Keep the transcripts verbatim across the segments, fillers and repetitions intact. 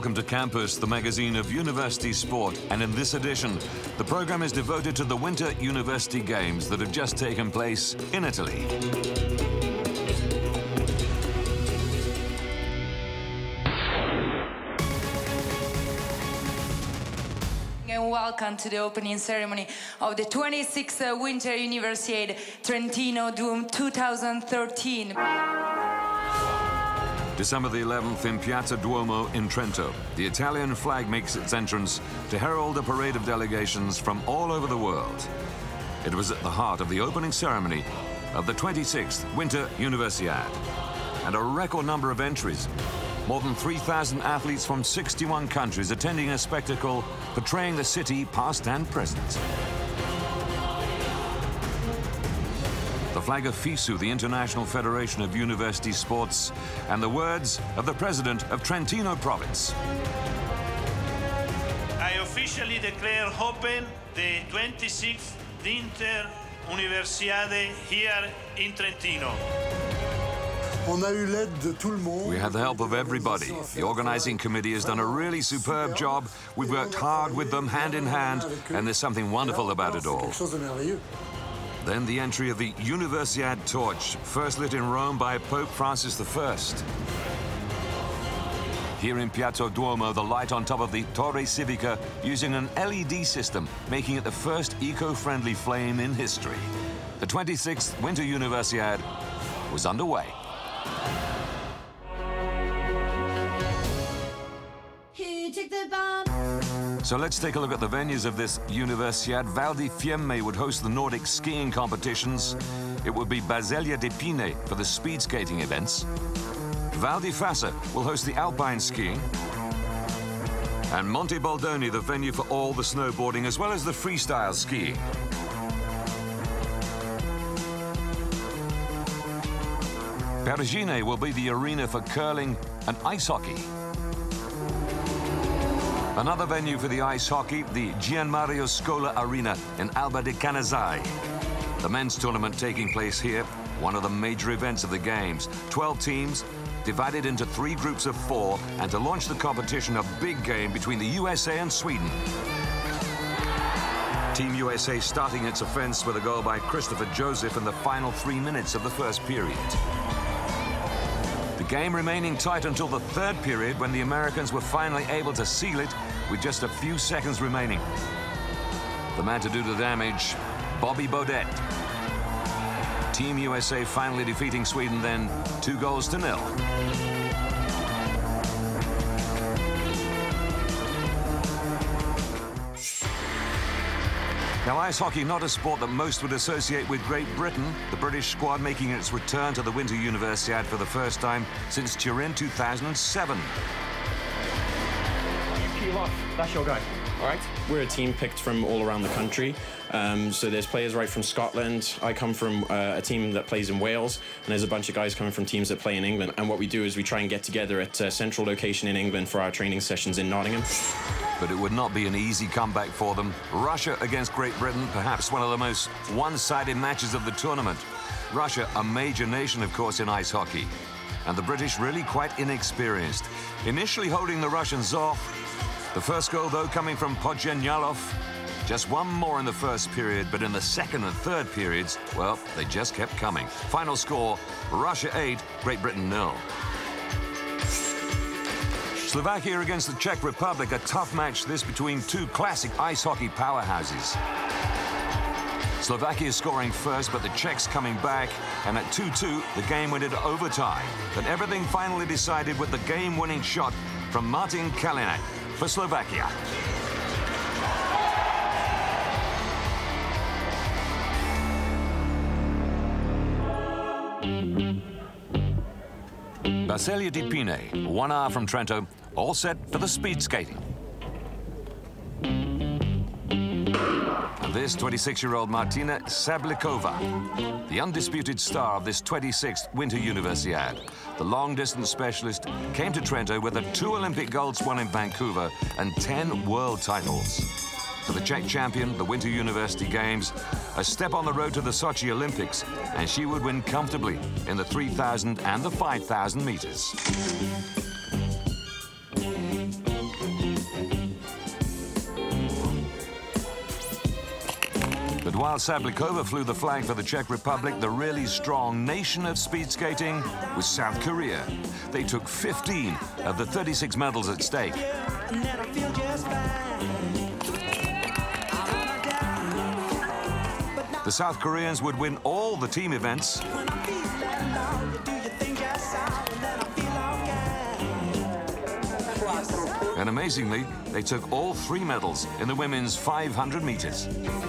Welcome to Campus, the magazine of university sport. And in this edition, the program is devoted to the Winter University Games that have just taken place in Italy. And welcome to the opening ceremony of the twenty-sixth Winter Universiade Trentino two thousand thirteen. December the eleventh in Piazza Duomo in Trento, the Italian flag makes its entrance to herald a parade of delegations from all over the world. It was at the heart of the opening ceremony of the twenty-sixth Winter Universiade. And a record number of entries. More than three thousand athletes from sixty-one countries attending a spectacle portraying the city past and present. The flag of FISU, the International Federation of University Sports, and the words of the president of Trentino Province. I officially declare open the twenty-sixth Winter Universiade here in Trentino. We had the help of everybody. The organizing committee has done a really superb job. We've worked hard with them, hand in hand, and there's something wonderful about it all. Then the entry of the Universiade torch, first lit in Rome by Pope Francis the First. Here in Piazza Duomo, the light on top of the Torre Civica using an L E D system, making it the first eco-friendly flame in history. The twenty-sixth Winter Universiade was underway. So let's take a look at the venues of this Universiade. Val di Fiemme would host the Nordic skiing competitions. It would be Baselgia di Pine for the speed skating events. Val di Fassa will host the alpine skiing. And Monte Baldoni, the venue for all the snowboarding as well as the freestyle skiing. Perugine will be the arena for curling and ice hockey. Another venue for the ice hockey, the Gianmario Scola Arena in Alba di Canazai. The men's tournament taking place here, one of the major events of the Games. twelve teams, divided into three groups of four, and to launch the competition, a big game between the U S A and Sweden. Team U S A starting its offense with a goal by Christopher Joseph in the final three minutes of the first period. The game remaining tight until the third period when the Americans were finally able to seal it with just a few seconds remaining. The man to do the damage, Bobby Baudet. Team U S A finally defeating Sweden then two goals to nil. Now, ice hockey, not a sport that most would associate with Great Britain. The British squad making its return to the Winter Universiade for the first time since Turin two thousand seven. Keel off. That's your guy. All right. We're a team picked from all around the country. Um, so there's players right from Scotland. I come from uh, a team that plays in Wales, and there's a bunch of guys coming from teams that play in England. And what we do is we try and get together at a central location in England for our training sessions in Nottingham. But it would not be an easy comeback for them. Russia against Great Britain, perhaps one of the most one-sided matches of the tournament. Russia, a major nation, of course, in ice hockey. And the British really quite inexperienced. Initially holding the Russians off. The first goal, though, coming from Podjenyalov. Just one more in the first period, but in the second and third periods, well, they just kept coming. Final score, Russia eight, Great Britain nil. Slovakia against the Czech Republic, a tough match this between two classic ice hockey powerhouses. Slovakia scoring first, but the Czechs coming back, and at two two, the game went into overtime. But everything finally decided with the game-winning shot from Martin Kalinek for Slovakia. Baselgia di Pine, one hour from Trento, all set for the speed skating. And this twenty-six-year-old Martina Sablikova, the undisputed star of this twenty-sixth Winter Universiade. The long-distance specialist came to Trento with the two Olympic golds won in Vancouver and ten world titles. For the Czech champion, the Winter University Games, a step on the road to the Sochi Olympics, and she would win comfortably in the three thousand and the five thousand meters. while Sablikova flew the flag for the Czech Republic, the really strong nation of speed skating was South Korea. They took fifteen of the thirty-six medals at stake. The South Koreans would win all the team events. And amazingly, they took all three medals in the women's five hundred meters.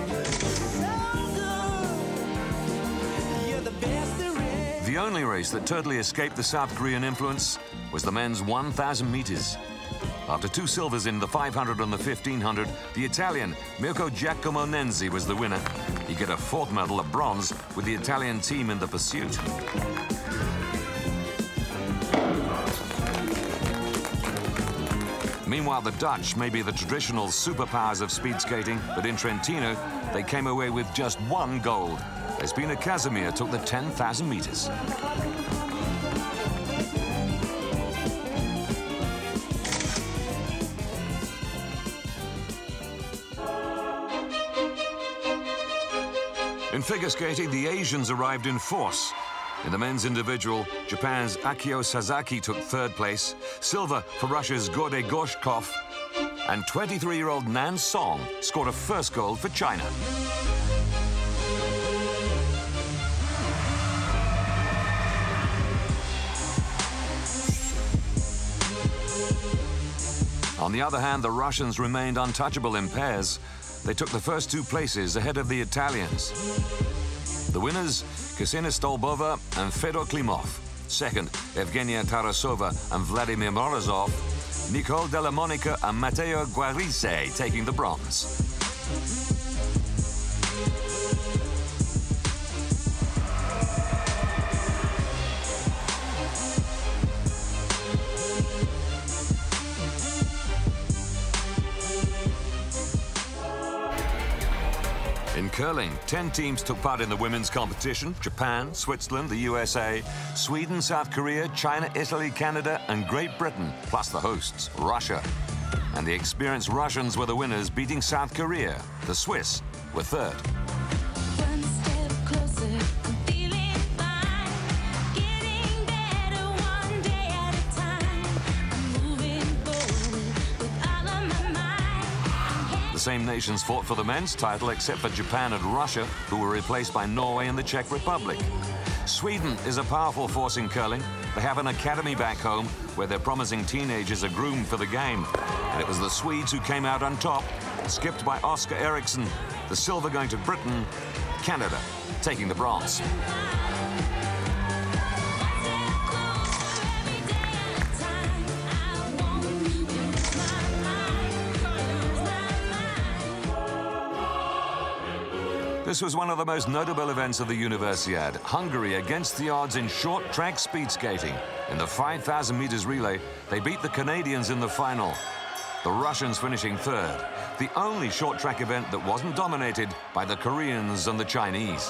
The only race that totally escaped the South Korean influence was the men's one thousand meters. After two silvers in the five hundred and the fifteen hundred, the Italian Mirko Giacomo Nenzi was the winner. He got a fourth medal, a bronze, with the Italian team in the pursuit. Meanwhile, the Dutch may be the traditional superpowers of speed skating, but in Trentino, they came away with just one gold. Espina Casimir took the ten thousand meters. In figure skating, the Asians arrived in force. In the men's individual, Japan's Akio Sasaki took third place, silver for Russia's Gordey Gorshkov, and twenty-three-year-old Nan Song scored a first gold for China. On the other hand, the Russians remained untouchable in pairs. They took the first two places ahead of the Italians. The winners, Ksenia Stolbova and Fedor Klimov. Second, Evgenia Tarasova and Vladimir Morozov. Nicole Della Monica and Matteo Guarise taking the bronze. In curling, ten teams took part in the women's competition. Japan, Switzerland, the U S A, Sweden, South Korea, China, Italy, Canada, and Great Britain, plus the hosts, Russia. And the experienced Russians were the winners, beating South Korea. The Swiss were third. One step closer, I'm feeling fine. Getting better one day at a time. I'm moving forward with all of my mind. The same nations fought for the men's title, except for Japan and Russia, who were replaced by Norway and the Czech Republic. Sweden is a powerful force in curling. They have an academy back home where their promising teenagers are groomed for the game. And it was the Swedes who came out on top, skipped by Oscar Eriksson. The silver going to Britain, Canada taking the bronze. This was one of the most notable events of the Universiade. Hungary against the odds in short track speed skating. In the five thousand meters relay, they beat the Canadians in the final. The Russians finishing third. The only short track event that wasn't dominated by the Koreans and the Chinese.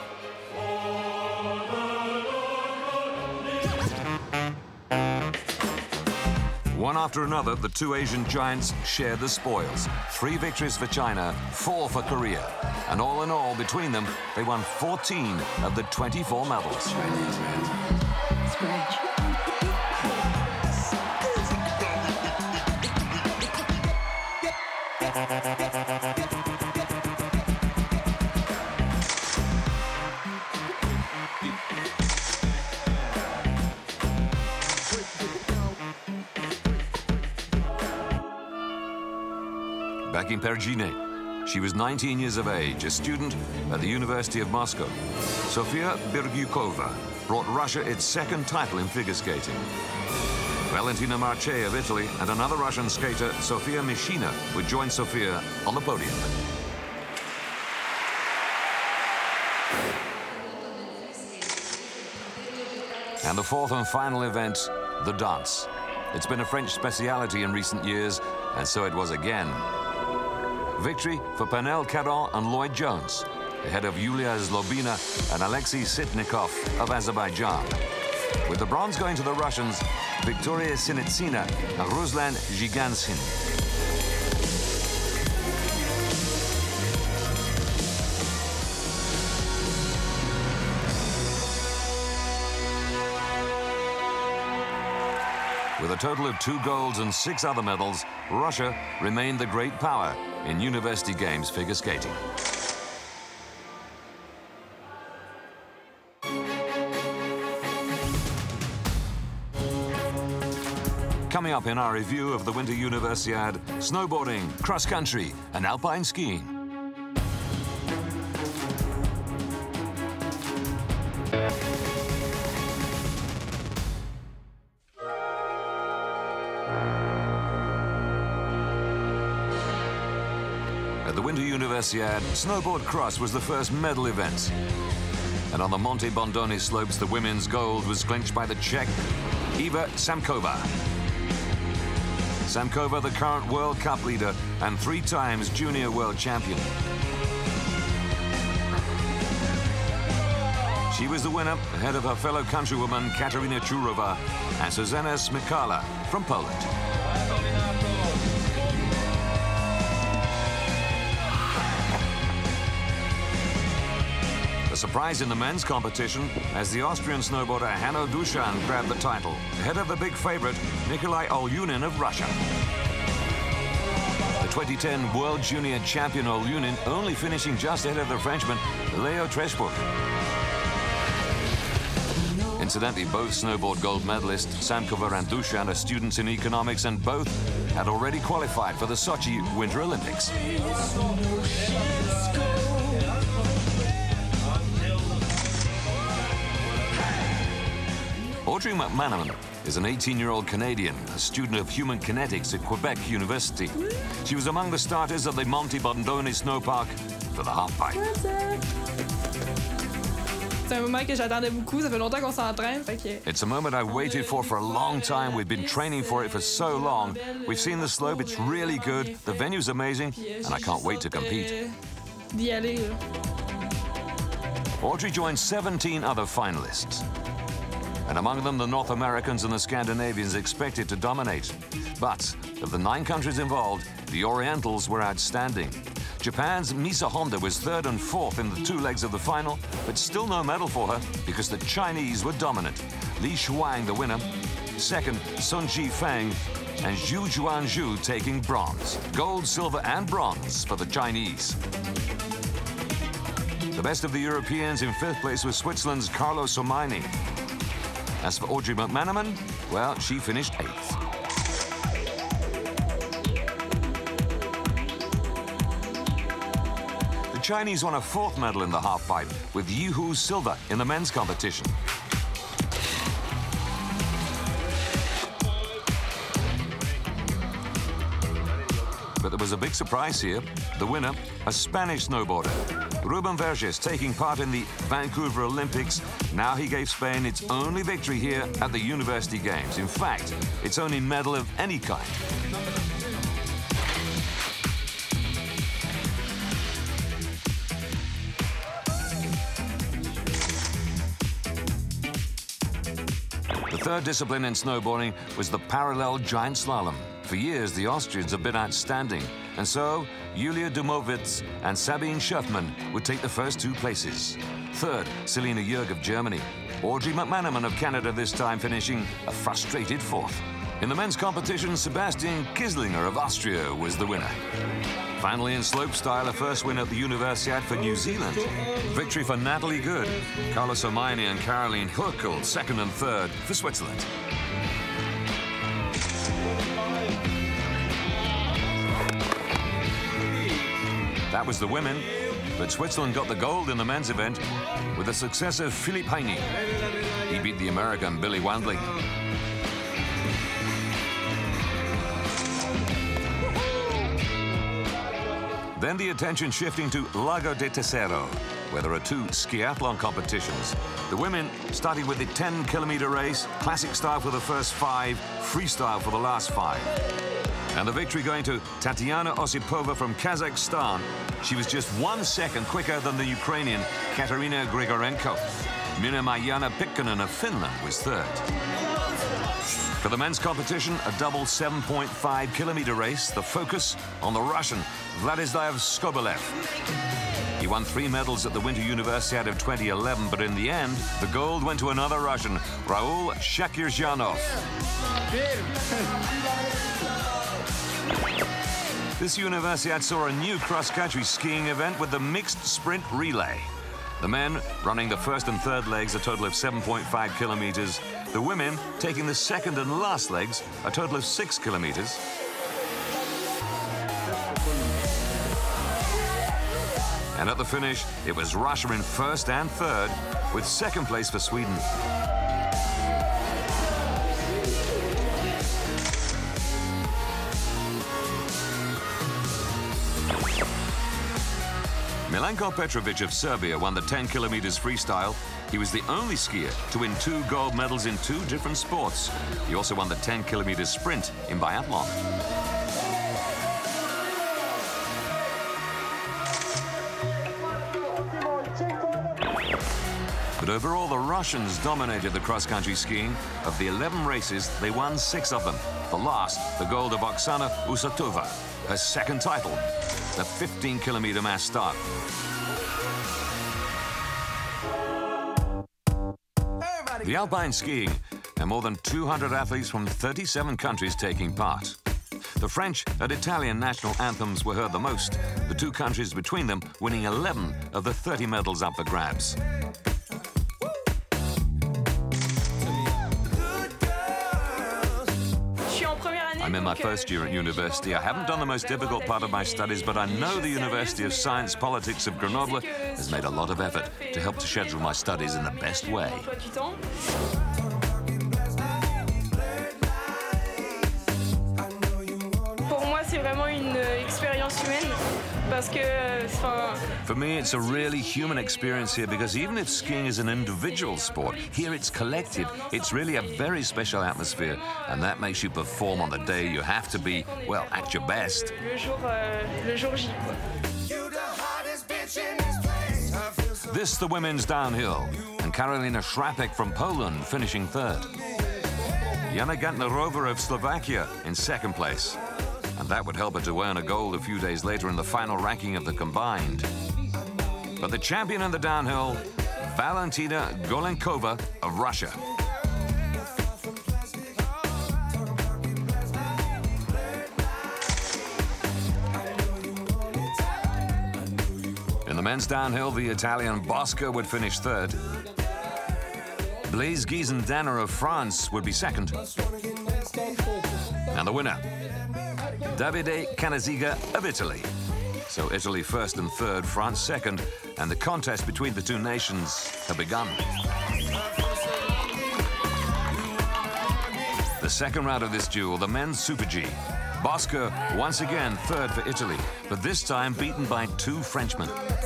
One after another, the two Asian giants shared the spoils. Three victories for China, four for Korea. And all in all, between them, they won fourteen of the twenty-four medals. Chinese, man. It's great. Back in Pergine, she was nineteen years of age, a student at the University of Moscow. Sofia Birgyukova brought Russia its second title in figure skating. Valentina Marche of Italy and another Russian skater, Sofia Mishina, would join Sofia on the podium. And the fourth and final event, the dance. It's been a French speciality in recent years, and so it was again. Victory for Pernelle Caron and Lloyd Jones, ahead of Yulia Zlobina and Alexei Sitnikov of Azerbaijan. With the bronze going to the Russians, Victoria Sinitsina and Ruslan Zhigansin. With a total of two golds and six other medals, Russia remained the great power in University Games figure skating. Coming up in our review of the Winter Universiade, snowboarding, cross-country and alpine skiing. At the Winter Universiade, snowboard cross was the first medal event. And on the Monte Bondone slopes, the women's gold was clinched by the Czech Eva Samkova. Samkova, the current World Cup leader and three times junior world champion. She was the winner ahead of her fellow countrywoman Katarina Churova and Zuzana Smykala from Poland. A surprise in the men's competition as the Austrian snowboarder Hanno Dusan grabbed the title, ahead of the big favorite Nikolai Olyunin of Russia. The twenty ten World Junior Champion Olyunin only finishing just ahead of the Frenchman Leo Treschbuck. Incidentally, both snowboard gold medalists, Samkova and Dusan, are students in economics, and both had already qualified for the Sochi Winter Olympics. Audrey McManaman is an eighteen-year-old Canadian, a student of human kinetics at Quebec University. She was among the starters at the Monte Bondone Snowpark for the halfpipe. C'est un moment que j'attendais beaucoup. Ça fait longtemps qu'on s'entraîne. It's a moment I waited for for a long time. We've been training for it for so long. We've seen the slope. It's really good. The venue's amazing, and I can't wait to compete. D'y aller, là. Audrey joined seventeen other finalists. And among them, the North Americans and the Scandinavians expected to dominate. But of the nine countries involved, the Orientals were outstanding. Japan's Misa Honda was third and fourth in the two legs of the final, but still no medal for her because the Chinese were dominant. Li Shuang, the winner. Second, Sun Ji Feng and Zhu Juanzhu taking bronze. Gold, silver and bronze for the Chinese. The best of the Europeans in fifth place was Switzerland's Carlo Somaini. As for Audrey McManaman, well, she finished eighth. The Chinese won a fourth medal in the halfpipe with Yihu silver in the men's competition. But there was a big surprise here. The winner, a Spanish snowboarder. Ruben Verges taking part in the Vancouver Olympics. Now he gave Spain its only victory here at the University Games. In fact, its only medal of any kind. The third discipline in snowboarding was the parallel giant slalom. For years, the Austrians have been outstanding, and so Julia Dumowitz and Sabine Schöffmann would take the first two places. Third, Selina Jörg of Germany. Audrey McManaman of Canada this time finishing a frustrated fourth. In the men's competition, Sebastian Kislinger of Austria was the winner. Finally, in slopestyle, a first win at the Universiade for New Zealand. Victory for Natalie Good, Carlos Omaini and Caroline Hurkel, second and third for Switzerland. That was the women, but Switzerland got the gold in the men's event with the success of Philippe Heine. He beat the American Billy Wandling. Then the attention shifting to Lago de Tercero, where there are two skiathlon competitions. The women starting with the ten kilometer race, classic style for the first five, freestyle for the last five. And the victory going to Tatiana Osipova from Kazakhstan. She was just one second quicker than the Ukrainian Katerina Grigorenko. Minna-Maijana Pikkonen of Finland was third. For the men's competition, a double seven point five kilometer race, the focus on the Russian Vladislav Skobelev. He won three medals at the Winter Universiade of twenty eleven, but in the end, the gold went to another Russian, Raul Shakirzhanov. This Universiade saw a new cross-country skiing event with the mixed sprint relay. The men running the first and third legs, a total of seven point five kilometers. The women taking the second and last legs, a total of six kilometers. And at the finish, it was Russia in first and third, with second place for Sweden. Milenko Petrovic of Serbia won the ten kilometers freestyle. He was the only skier to win two gold medals in two different sports. He also won the ten kilometers sprint in biathlon. But overall, the Russians dominated the cross-country skiing. Of the eleven races, they won six of them. The last, the gold of Oksana Usatova, her second title, the fifteen kilometer mass start. The alpine skiing, and more than two hundred athletes from thirty-seven countries taking part. The French and Italian national anthems were heard the most, the two countries between them winning eleven of the thirty medals up for grabs. I'm in my first year at university. I haven't done the most difficult part of my studies, but I know the University of Science Politics of Grenoble has made a lot of effort to help to schedule my studies in the best way. Pour moi, c'est vraiment une expérience humaine. Parce que, enfin... For me, it's a really human experience here because even if skiing is an individual sport, here it's collective. It's really a very special atmosphere, and that makes you perform on the day. You have to be, well, at your best. Le jour, euh, le jour J, quoi. This the women's downhill, and Karolina Shrapek from Poland finishing third. Jana Gantnerova of Slovakia in second place. And that would help her to earn a gold a few days later in the final ranking of the combined. But the champion in the downhill, Valentina Golenkova of Russia. In the men's downhill, the Italian Bosco would finish third. Blaise Giesendanner of France would be second. And the winner, Davide Canaziga of Italy. So Italy first and third, France second, and the contest between the two nations had begun. The second round of this duel, the men's Super G. Bosco once again third for Italy, but this time beaten by two Frenchmen.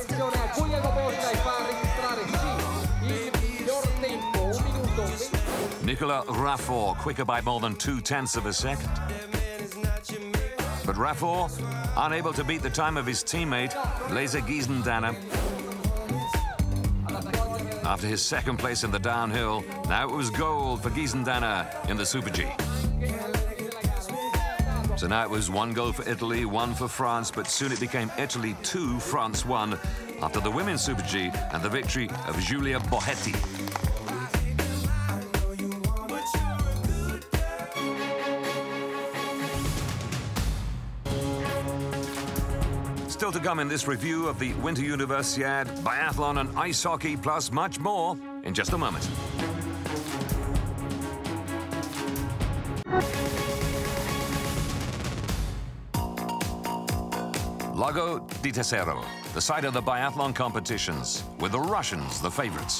Nicolas Raffort quicker by more than two-tenths of a second. But Raffort, unable to beat the time of his teammate, Blaise Giesendanner. After his second place in the downhill, now it was gold for Giesendanner in the Super G. So now it was one gold for Italy, one for France, but soon it became Italy two, France one, after the women's Super G and the victory of Giulia Bohetti. Still to come in this review of the Winter Universiade, biathlon and ice hockey, plus much more in just a moment. Lago di Tesero, the site of the biathlon competitions, with the Russians the favorites.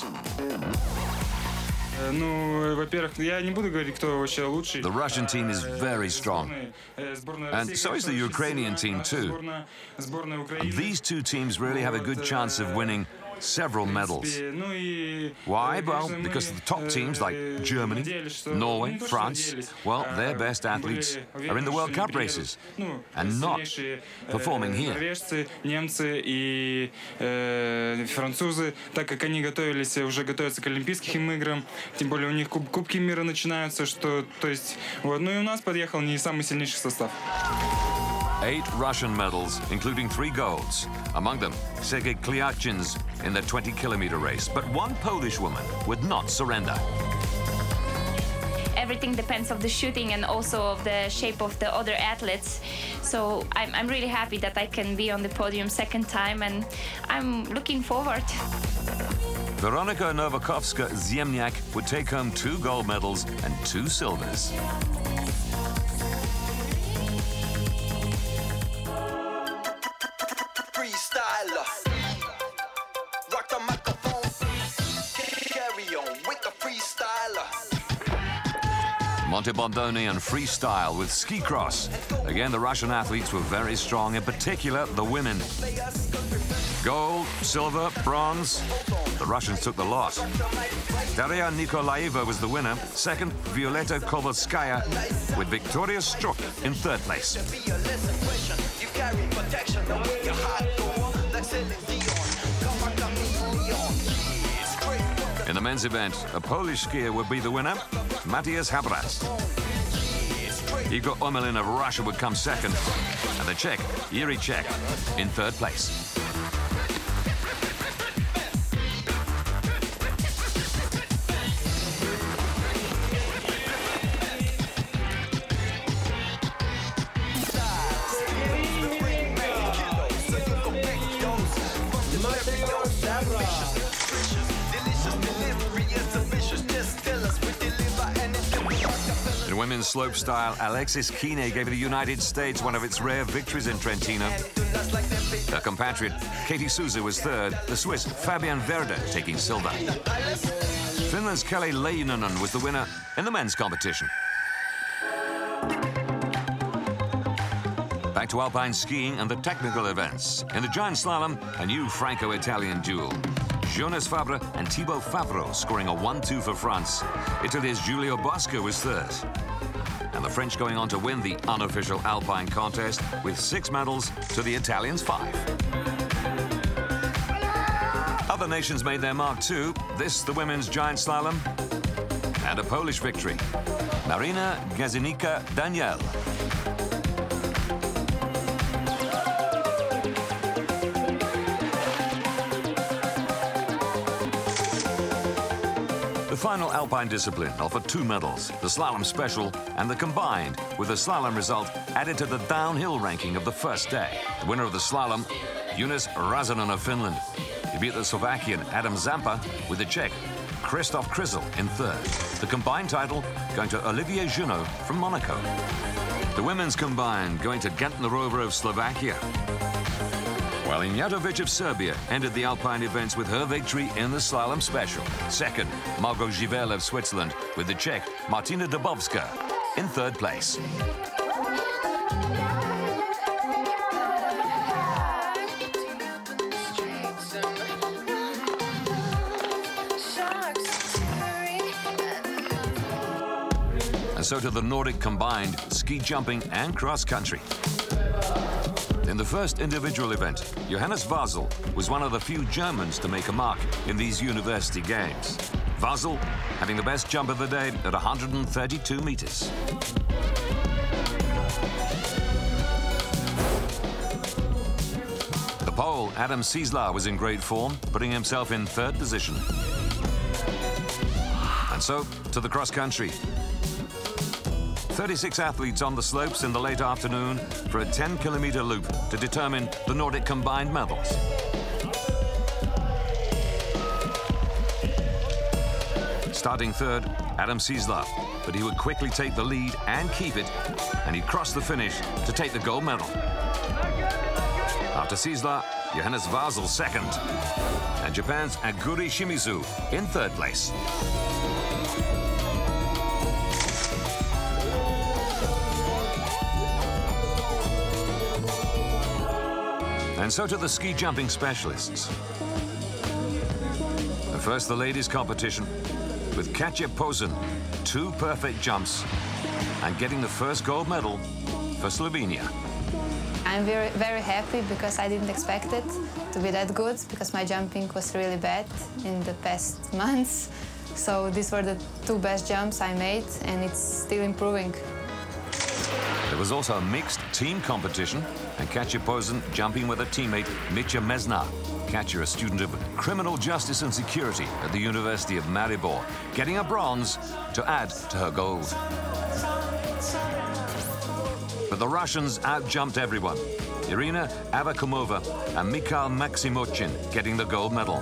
The Russian team is very strong, and so is the Ukrainian team too. And these two teams really have a good chance of winning several medals. Why? Well, because the top teams like Germany, Norway, France, well, their best athletes are in the World Cup races and not performing here. Немцы и французы, так как они готовились, уже готовятся к Олимпийским играм, тем более у них Кубки мира начинаются, что, то есть, вот, ну и у нас подъехал не самый сильнейший состав. Eight Russian medals, including three golds. Among them, Sergei Klyachin's in the twenty kilometer race. But one Polish woman would not surrender. Everything depends on the shooting and also of the shape of the other athletes. So I'm, I'm really happy that I can be on the podium second time, and I'm looking forward. Weronika Nowakovska-Ziemniak would take home two gold medals and two silvers. Freestyler. Rock the microphone. Carry on with the freestyler. Monte Bondoni and freestyle with ski cross. Again, the Russian athletes were very strong, in particular the women. Gold, silver, bronze. The Russians took the lot. Daria Nikolaeva was the winner. Second, Violeta Kovalskaya with Victoria Struk in third place. In the men's event, a Polish skier would be the winner, Matthias Habras. Igor Omelin of Russia would come second, and the Czech, Jiří Čech, in third place. In women's slopestyle, Alexis Kine gave the United States one of its rare victories in Trentino. Her compatriot, Katie Souza, was third, the Swiss Fabian Werder taking silver. Finland's Kelly Leinonen was the winner in the men's competition. Back to alpine skiing and the technical events. In the giant slalom, a new Franco-Italian duel. Jonas Fabre and Thibaut Favreau scoring a one two for France. Italy's Giulio Bosco was third. And the French going on to win the unofficial alpine contest with six medals to the Italians' five. Other nations made their mark too. This, the women's giant slalom, and a Polish victory. Marina Gazinica-Daniel. The final alpine discipline offered two medals, the slalom special and the combined, with the slalom result added to the downhill ranking of the first day. The winner of the slalom, Jonas Razanen of Finland. He beat the Slovakian Adam Zampa with the Czech Krzysztof Kryzel in third. The combined title going to Olivier Junot from Monaco. The women's combined going to Gentner Rover of Slovakia. While Injatovic of Serbia ended the alpine events with her victory in the slalom special. Second, Margot Givel of Switzerland with the Czech Martina Dubovska in third place. And so to the Nordic combined ski jumping and cross country. In the first individual event, Johannes Vasel was one of the few Germans to make a mark in these university games. Vasel having the best jump of the day at one hundred thirty-two meters. The Pole, Adam Ciesla, was in great form, putting himself in third position. And so to the cross country. thirty-six athletes on the slopes in the late afternoon for a ten kilometer loop to determine the Nordic combined medals. Starting third, Adam Ciesla, but he would quickly take the lead and keep it, and he crossed the finish to take the gold medal. After Ciesla, Johannes Vasel second, and Japan's Aguri Shimizu in third place. And so to the ski jumping specialists. And first, the ladies' competition with Katja Posen, two perfect jumps and getting the first gold medal for Slovenia. I'm very, very happy because I didn't expect it to be that good because my jumping was really bad in the past months. So these were the two best jumps I made and it's still improving. The There was also a mixed team competition, and Katja Posen jumping with her teammate Mitja Mesna. Katja, a student of criminal justice and security at the University of Maribor, getting a bronze to add to her gold. But the Russians out-jumped everyone. Irina Abakumova and Mikhail Maximochin getting the gold medal.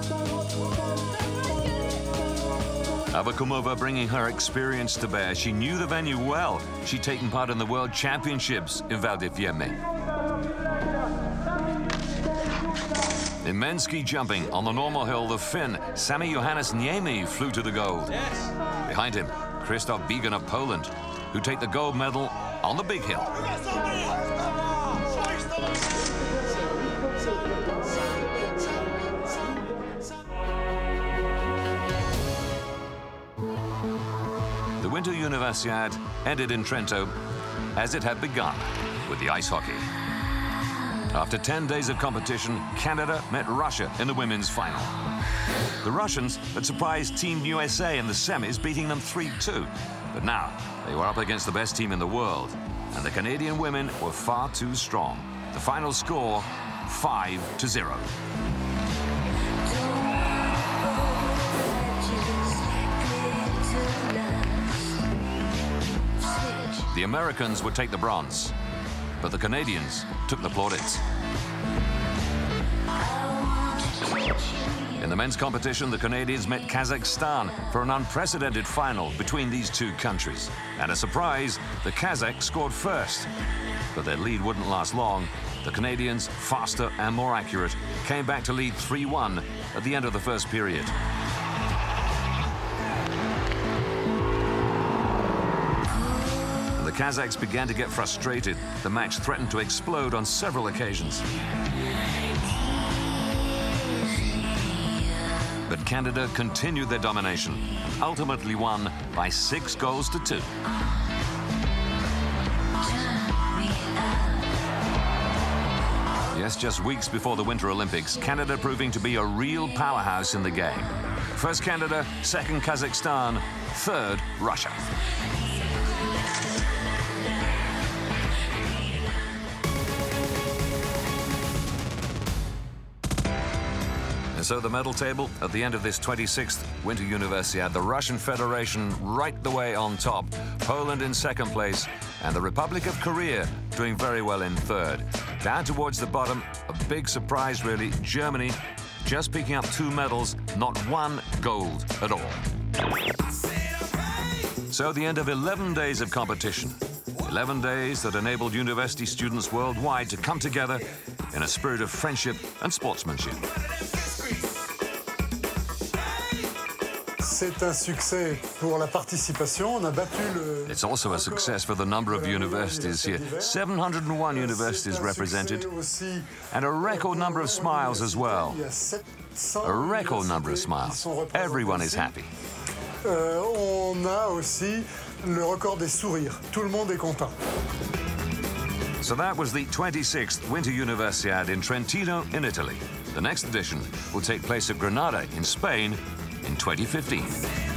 Abakumova bringing her experience to bear. She knew the venue well. She'd taken part in the World Championships in Val di Fiemme. In men's ski jumping on the normal hill, the Finn Sami Johannes Niemi flew to the gold. Yes. Behind him, Krzysztof Bigan of Poland, who take the gold medal on the big hill. The Winter Universiade ended in Trento as it had begun, with the ice hockey. After ten days of competition, Canada met Russia in the women's final. The Russians had surprised Team U S A in the semis, beating them three two. But now, they were up against the best team in the world, and the Canadian women were far too strong. The final score, five to zero. The Americans would take the bronze, but the Canadians took the plaudits. In the men's competition, the Canadians met Kazakhstan for an unprecedented final between these two countries. And a surprise, the Kazakhs scored first. But their lead wouldn't last long. The Canadians, faster and more accurate, came back to lead three one at the end of the first period. The Kazakhs began to get frustrated. The match threatened to explode on several occasions. But Canada continued their domination and ultimately won by six goals to two. Yes, just weeks before the Winter Olympics, Canada proving to be a real powerhouse in the game. First Canada, second Kazakhstan, third Russia. So the medal table at the end of this twenty-sixth Winter Universiade, the Russian Federation right the way on top, Poland in second place, and the Republic of Korea doing very well in third. Down towards the bottom, a big surprise really, Germany just picking up two medals, not one gold at all. So the end of eleven days of competition. eleven days that enabled university students worldwide to come together in a spirit of friendship and sportsmanship. C'est un succès pour la participation. On a battu le... It's also a success for the number of universities here. seven hundred and one universities represented, and a record number of smiles as well. A record number of smiles. Everyone is happy. Euh, on a aussi le record des sourires. Tout le monde est content. So that was the twenty-sixth Winter Universiade in Trentino in Italy. The next edition will take place at Granada in Spain in twenty fifteen.